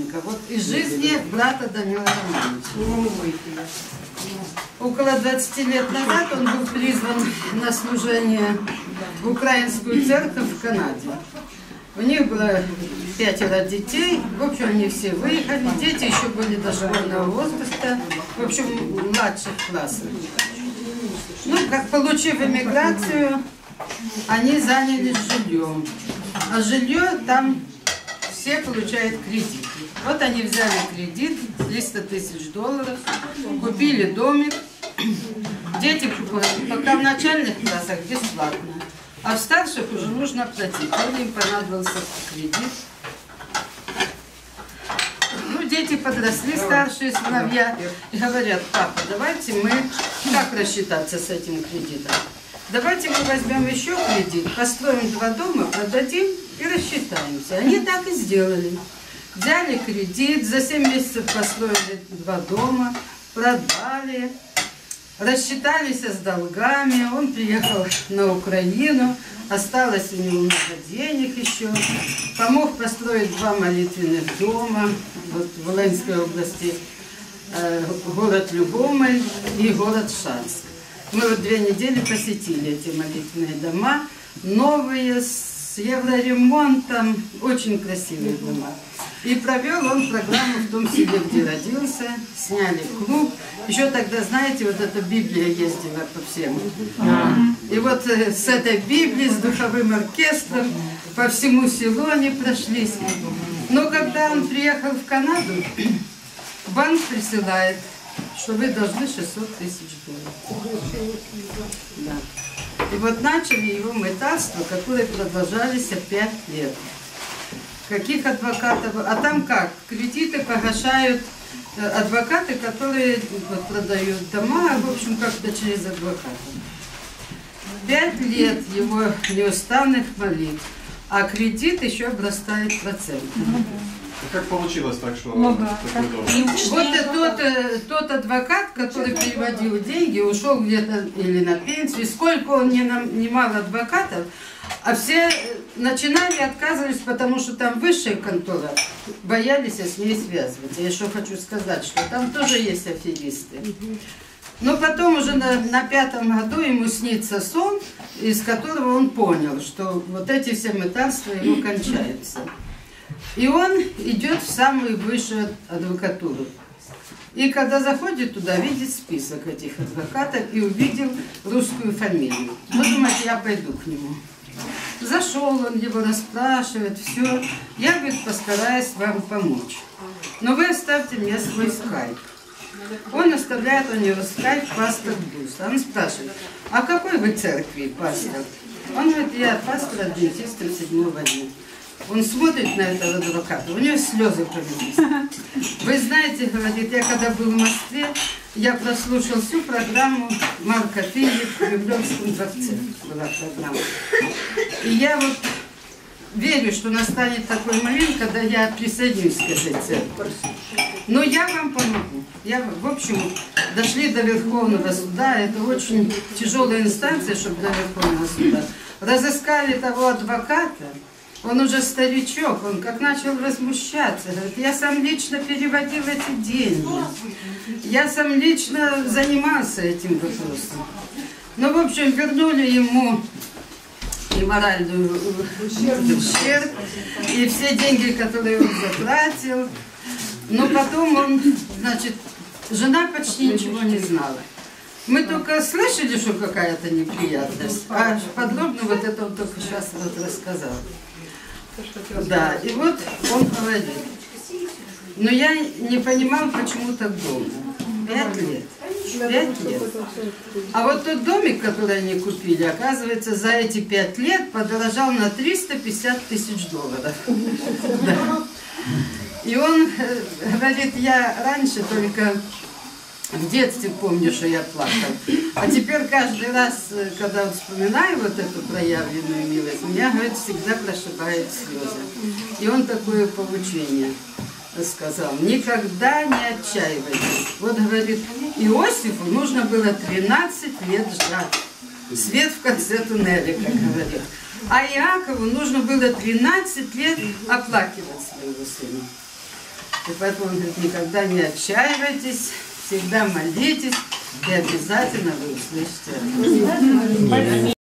маленько. Вот из жизни брата Данила Романовича. Около 20 лет назад он был призван на служение в украинскую церковь в Канаде. У них было 5 детей, в общем, они все выехали, дети еще были дошкольного возраста, в общем, младших классов. Ну, как получив эмиграцию, они занялись жильем. А жилье там все получают кредит. Вот они взяли кредит, 300 тысяч долларов, купили домик. Дети пока в начальных классах бесплатно, а в старших уже нужно платить. Вот им понадобился кредит. Ну, дети подросли, старшие сыновья, и говорят: папа, давайте мы, как рассчитаться с этим кредитом? Давайте мы возьмем еще кредит, построим 2 дома, продадим и рассчитаемся. Они так и сделали. Взяли кредит, за 7 месяцев построили 2 дома, продали, рассчитались с долгами. Он приехал на Украину, осталось у него много денег еще. Помог построить 2 молитвенных дома вот, в Волынской области, город Любомль и город Шацк. Мы вот 2 недели посетили эти молитвенные дома, новые, с евроремонтом, очень красивые дома. И провел он программу в том селе, где родился, сняли клуб. Еще тогда, знаете, вот эта Библия ездила по всем. И вот с этой Библией, с духовым оркестром по всему селу они прошлись. Но когда он приехал в Канаду, банк присылает, что вы должны 600 тысяч долларов. Да. И вот начали его мытарство, которое продолжалось 5 лет. Каких адвокатов? А там как? Кредиты погашают адвокаты, которые вот, продают дома, в общем, как-то через адвокатов. 5 лет его неустанных молитв, а кредит еще обрастает процентами. Как получилось так, что такой дом? Вот тот адвокат, который переводил деньги, ушел где-то или на пенсию. Сколько он не нанимал адвокатов, а все начинали, отказывались, потому что там высшая контора, боялись с ней связываться. Я что хочу сказать, что там тоже есть аферисты. Но потом уже на 5-м году ему снится сон, из которого он понял, что вот эти все мытарства его кончаются. И он идет в самую высшую адвокатуру. И когда заходит туда, видит список этих адвокатов и увидел русскую фамилию. Ну, думает, я пойду к нему. Зашел, он его расспрашивает, все. Я, говорит, постараюсь вам помочь. Но вы оставьте мне свой скайп. Он оставляет у него скайп пастор Бус. Он спрашивает: а какой вы церкви, пастор? Он говорит: я пастор адвентист 37-го дня. Он смотрит на этого адвоката, у него слезы повелись. Вы знаете, говорит, я когда был в Москве, я прослушал всю программу Марка Филипп в Кремлевском дворце. Была программа. И я вот верю, что настанет такой момент, когда я присоединюсь к этой церкви. Но я вам помогу. В общем, дошли до Верховного суда. Это очень тяжелая инстанция, чтобы до Верховного суда. Разыскали того адвоката. Он уже старичок, он как начал возмущаться. Говорит: я сам лично переводил эти деньги. Я сам лично занимался этим вопросом. Ну, в общем, вернули ему и моральную ущерб, и все деньги, которые он затратил. Но потом он, значит, жена почти ничего не знала. Мы только слышали, что какая-то неприятность, а подробно вот это он только сейчас вот рассказал. Да, и вот он говорит: но я не понимал, почему так долго. 5 лет. 5 лет. А вот тот домик, который они купили, оказывается, за эти 5 лет подорожал на 350 тысяч долларов. Да. И он говорит: я раньше только в детстве помню, что я плакал. А теперь каждый раз, когда вот вспоминаю вот эту проявленную милость, меня, говорит, всегда прошибает слезы. И он такое поучение сказал: никогда не отчаивайтесь. Вот, говорит, Иосифу нужно было 13 лет ждать. Свет в конце туннеля, как говорит. А Иакову нужно было 13 лет оплакивать своего сына. И поэтому он говорит, никогда не отчаивайтесь, всегда молитесь, и обязательно вы услышите.